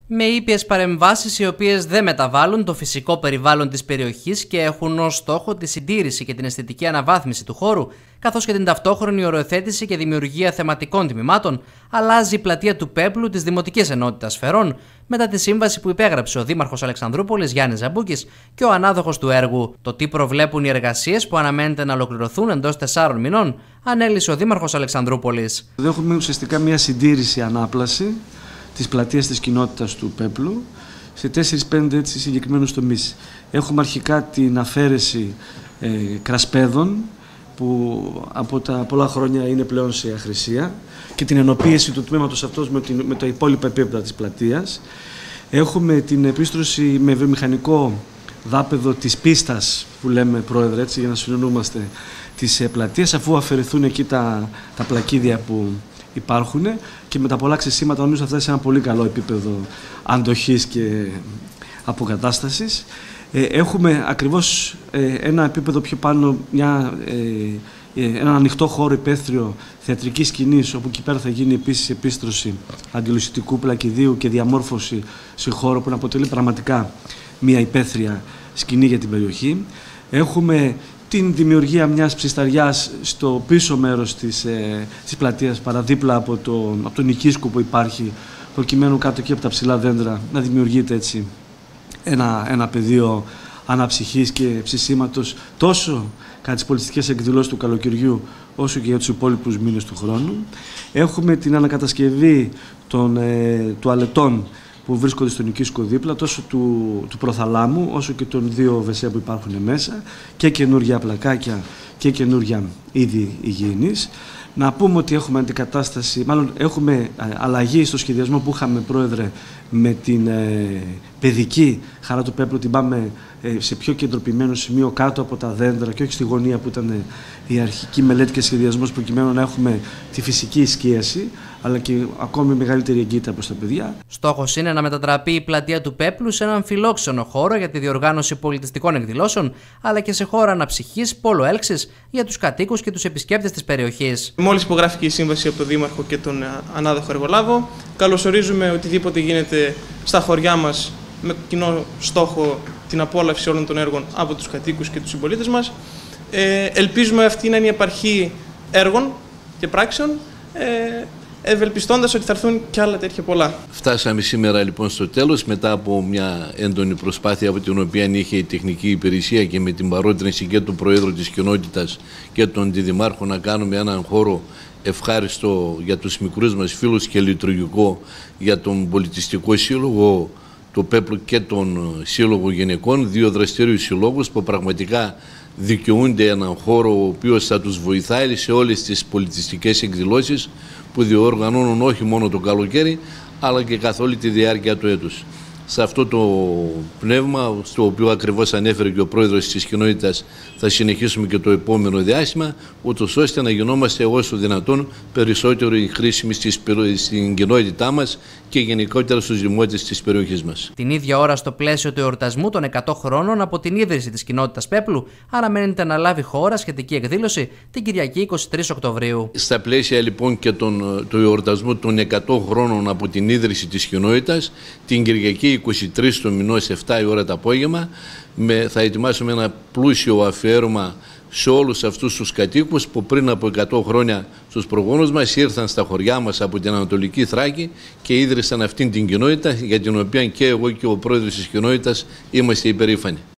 Με ήπιες παρεμβάσεις οι οποίες δεν μεταβάλλουν το φυσικό περιβάλλον της περιοχής και έχουν ως στόχο τη συντήρηση και την αισθητική αναβάθμιση του χώρου, καθώς και την ταυτόχρονη οριοθέτηση και δημιουργία θεματικών τμήματων, αλλάζει η πλατεία του Πέπλου της Δημοτικής Ενότητας Φερών μετά τη σύμβαση που υπέγραψε ο Δήμαρχος Αλεξανδρούπολης Γιάννης Ζαμπούκης και ο ανάδοχος του έργου. Το τι προβλέπουν οι εργασίες που αναμένεται να ολοκληρωθούν εντός 4 μηνών, ανέλησε ο Δήμαρχος Αλεξανδρούπολης. Έχουμε ουσιαστικά μια συντήρηση ανάπλαση της πλατείας της κοινότητας του Πέπλου σε 4-5 έτσι συγκεκριμένους τομείς. Έχουμε αρχικά την αφαίρεση κρασπέδων που από τα πολλά χρόνια είναι πλέον σε αχρησία και την ενοποίηση του τμήματος αυτός με τα υπόλοιπα επίπεδα της πλατείας. Έχουμε την επίστρωση με βιομηχανικό δάπεδο της πίστας που λέμε, Πρόεδρε, έτσι, για να συνεννοούμαστε, της πλατείας, αφού αφαιρεθούν εκεί τα πλακίδια που υπάρχουν και με τα πολλά ξεσήματα νομίζω θα φτάσει σε ένα πολύ καλό επίπεδο αντοχής και αποκατάστασης. Έχουμε ακριβώς ένα επίπεδο πιο πάνω, ένα ανοιχτό χώρο υπαίθριο θεατρικής σκηνής, όπου εκεί πέρα θα γίνει επίσης επίστρωση αντιλουσιτικού πλακιδίου και διαμόρφωση σε χώρο που να αποτελεί πραγματικά μια υπαίθρια σκηνή για την περιοχή. Έχουμε την δημιουργία μιας ψισταριάς στο πίσω μέρος της πλατείας, παραδίπλα από τον οικίσκο που υπάρχει, προκειμένου κάτω και από τα ψηλά δέντρα να δημιουργείται έτσι ένα πεδίο αναψυχής και ψησίματος τόσο κατά τις πολιτιστικές εκδηλώσεις του καλοκαιριού όσο και για τους υπόλοιπους μήνες του χρόνου. Έχουμε την ανακατασκευή των τουαλετών που βρίσκονται στον οικίσκο δίπλα, τόσο του προθαλάμου όσο και των 2 WC που υπάρχουν μέσα, και καινούργια πλακάκια και καινούργια είδη υγιεινής. Να πούμε ότι έχουμε αντικατάσταση, μάλλον έχουμε αλλαγή στο σχεδιασμό που είχαμε, Πρόεδρε, με την παιδική Χαρά του Πέπλου, την πάμε σε πιο κεντροποιημένο σημείο κάτω από τα δέντρα και όχι στη γωνία που ήταν η αρχική μελέτη και σχεδιασμός, προκειμένου να έχουμε τη φυσική εσκίαση αλλά και ακόμη μεγαλύτερη εγκύτητα προς τα παιδιά. Στόχος είναι να μετατραπεί η πλατεία του Πέπλου σε έναν φιλόξενο χώρο για τη διοργάνωση πολιτιστικών εκδηλώσεων, αλλά και σε χώρο αναψυχής, πόλο έλξης για τους κατοίκους και τους επισκέπτες της περιοχής. Μόλις υπογράφηκε η σύμβαση από τον Δήμαρχο και τον ανάδοχο εργολάβο, καλωσορίζουμε οτιδήποτε γίνεται στα χωριά μας με κοινό στόχο την απόλαυση όλων των έργων από τους κατοίκους και τους συμπολίτες μας. Ελπίζουμε αυτή να είναι η επαρχή έργων και πράξεων, ευελπιστώντας ότι θα έρθουν και άλλα τέτοια πολλά. Φτάσαμε σήμερα λοιπόν στο τέλος, μετά από μια έντονη προσπάθεια από την οποία είχε η τεχνική υπηρεσία και με την παρότρινση και του Προέδρου της κοινότητας και των Διδημάρχων να κάνουμε έναν χώρο ευχάριστο για τους μικρούς μας φίλους και λειτουργικό για τον πολιτιστικό σύλλογο του Πέπλου και τον Σύλλογο Γυναικών, 2 δραστήριους συλλόγους που πραγματικά δικαιούνται έναν χώρο ο οποίος θα τους βοηθάει σε όλες τις πολιτιστικές εκδηλώσεις που διοργανώνουν όχι μόνο το καλοκαίρι αλλά και καθ' όλη τη διάρκεια του έτους. Σε αυτό το πνεύμα, στο οποίο ακριβώς ανέφερε και ο Πρόεδρος της κοινότητας, θα συνεχίσουμε και το επόμενο διάστημα, ούτως ώστε να γινόμαστε όσο δυνατόν περισσότερο χρήσιμοι στην κοινότητά μας και γενικότερα στους δημότες της περιοχής μας. Την ίδια ώρα, στο πλαίσιο του εορτασμού των 100 χρόνων από την ίδρυση της κοινότητας Πέπλου, αναμένεται να λάβει χώρα σχετική εκδήλωση την Κυριακή 23 Οκτωβρίου. Στα πλαίσια λοιπόν και του εορτασμού των 100 χρόνων από την ίδρυση της κοινότητας, την Κυριακή 23 του μηνός, 7 η ώρα το απόγευμα, θα ετοιμάσουμε ένα πλούσιο αφιέρωμα σε όλους αυτούς τους κατοίκους που πριν από 100 χρόνια στους προγόνους μας ήρθαν στα χωριά μας από την Ανατολική Θράκη και ίδρυσαν αυτήν την κοινότητα, για την οποία και εγώ και ο Πρόεδρος της κοινότητας είμαστε υπερήφανοι.